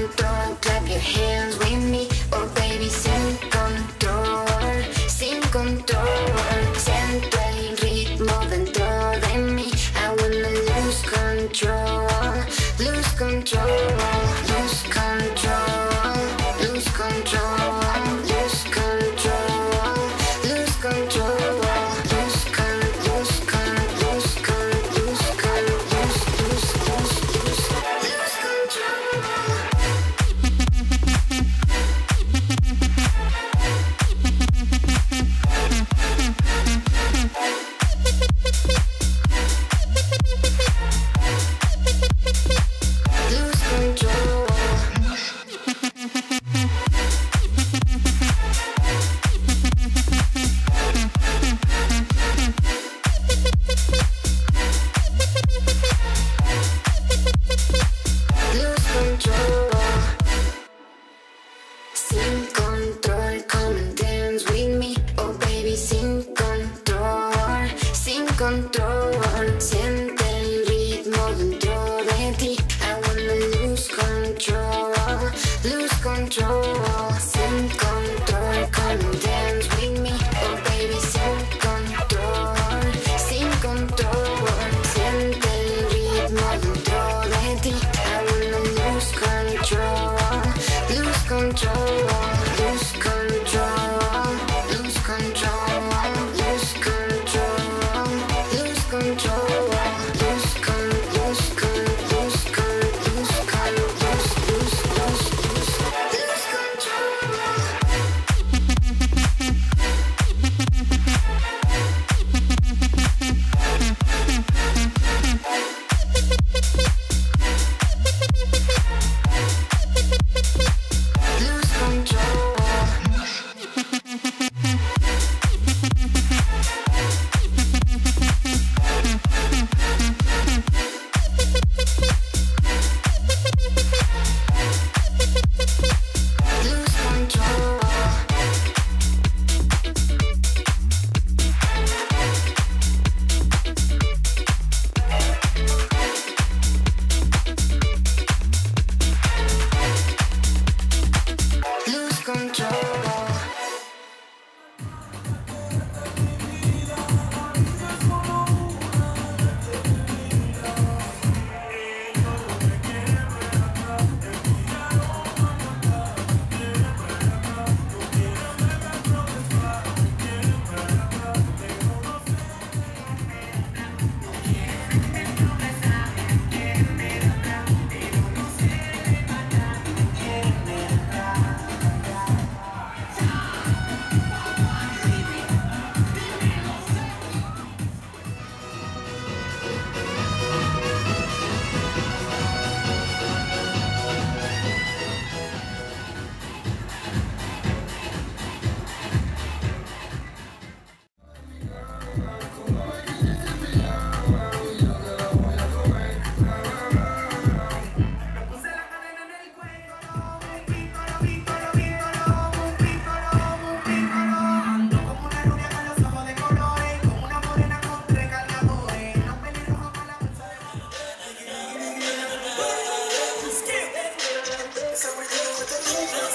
control, clap your hands with me. Oh baby, sin control, sin control. Siento el ritmo dentro de mí. I wanna lose control, lose control, lose control, lose control, lose control, lose control. Sin control, come and dance with me. Oh baby, sin control, sin control. Siente el ritmo dentro de ti. I wanna lose control, lose control. Sin control, come and dance with me. Oh baby, sin control, sin control. Siente el ritmo dentro de ti. I wanna lose control, lose control. Lose control, lose control, lose control, lose control, lose con, lose con, lose con, lose con, lose control. Lose control. Lose control. So we're doing